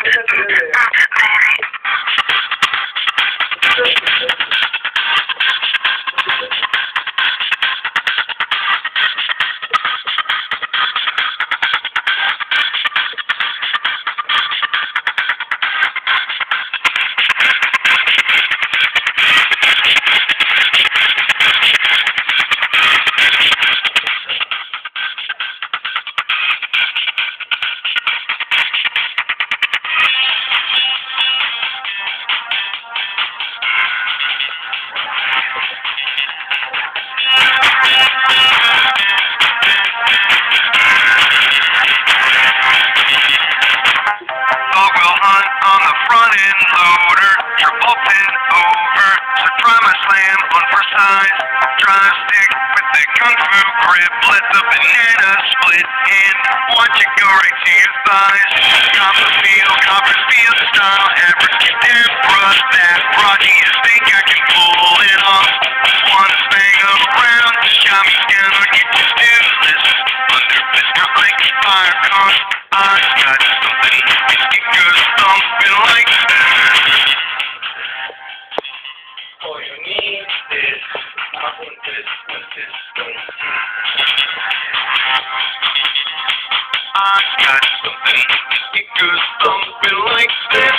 Drive stick with the kung fu grip. Let the banana split in. Watch it go right to your thighs. Copperfield style. Abracadabra. That Rocky, you think I can pull it off? Wanna bang around? Shot me down or get your stiff list. Under Mr. like a fire car. I got something. It goes thumping like that. All you need is I got something, it goes thumping like this.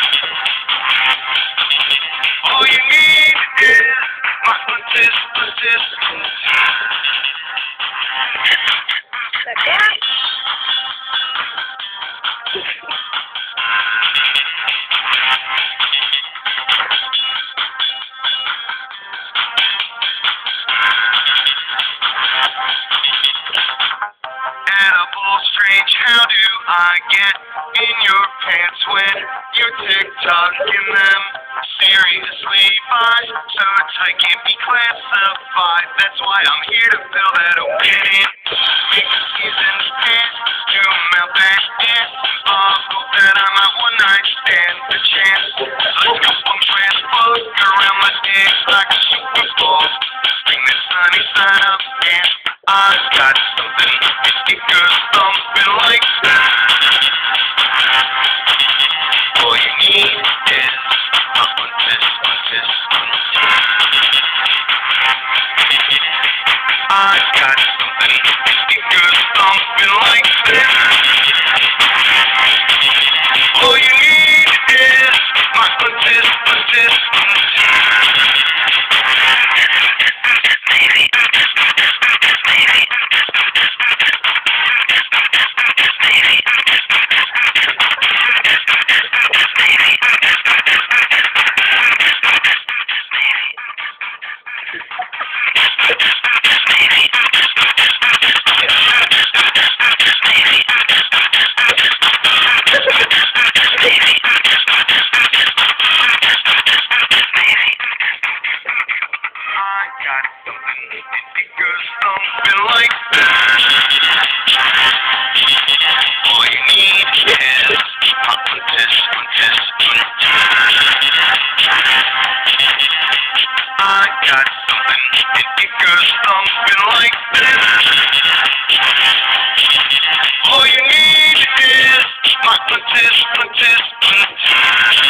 All you need is my persistence. Strange, how do I get in your pants when you're TikToking them? Seriously, fine, so tight can't be classified. That's why I'm here to fill that opening. Make the season's past to melt that ass. Hope that I'm a one-night stand. The chance, let's go from transport around my dick like a super ball. Bring the sunny side up and I got something, it goes thumping like that. All you need is a persistence. I got something, it goes thumping like that. All you need is my persistence. It goes thumping like that. All you need is a persistence. I got something, it goes thumping like that. All you need is my persistence.